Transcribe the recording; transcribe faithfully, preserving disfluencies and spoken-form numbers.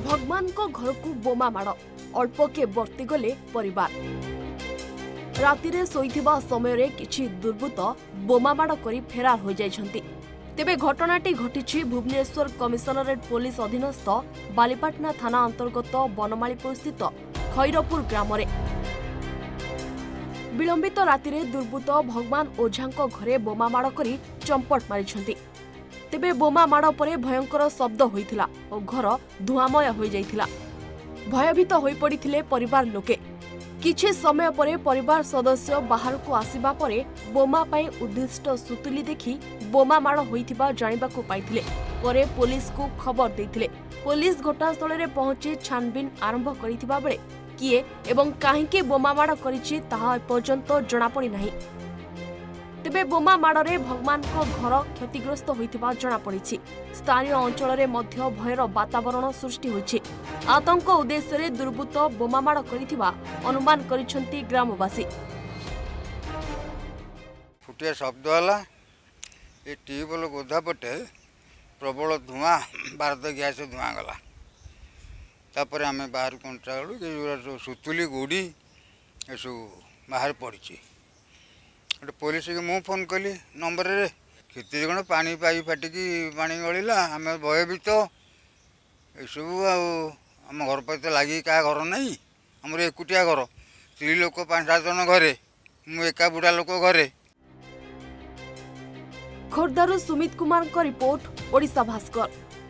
भगवान को घर को बोमा माड़ अल्पके बर्ती गले परिवार। रातिरे सोईथिबा समय रे किछि दुर्बृत्त बोमा माड़ करी फेरार हो जाइछन्ति। तेबे घटनाटी घटिछि भुवनेश्वर कमिशनरेट पुलिस अधीनस्थ बालीपाटना थाना अंतर्गत बनमालीपुर स्थित खैरपुर ग्राम रे। विलंबित रातिरे दुर्बृत्त भगवान ओझांको घरे बोमा माड़ करी चंपट मारिछन्ति। तेबे बोमा माड़ परे भयंकर शब्द होइथिला और घर धुआमय हो जाइथिला। भयभीत होई पड़िथिले परिवार लोके। किछि समय परे परिवार सदस्य बाहर को आसीबा परे बोमा पई उद्दिष्ट सुतुली देखि बोमा माड़ होइथिबा जानिबाकू पाइथिले। परे पुलिस को खबर देइथिले। पुलिस घटनास्थल रे पहुंची छानबीन आरंभ करिथिबा बेले किए एवं काहेकि बोमा माड़ करिछि ताहा पर्यंत जणा पड़ी नाही। तेबे बोमा माड़े भगवान को घर क्षतिग्रस्त होइथिबा जणा पड़िछि। स्थानीय अंचल रे मध्य भयर वातावरण सृष्टि होइछि। आतंक उद्देश्य रे दुर्बृत्त बोमा माड़ करिथिबा अनुमान करिसंती ग्रामवासी। फुटिया शब्द होला ए ट्यूबवेल गोधा पटे प्रबल धुआं भारत गैस धुआं गला। तापर आम बाहर कंटा गलु सुतुली गुड़ी ए सब बाहर पड़ी। पुलिस के मु फोन कली नंबर रे केते जण पानी पाई फाटिकी पानी गलिला। आम भयभीत एसबू आम घर पर लगी क्या घर नहीं आमर एकुटिया घर स्त्री लोक पांच सात जन घरे मु एका बुढ़ा लोक घरे। खोर्धारू सुमित कुमार रिपोर्ट ओडिशा भास्कर।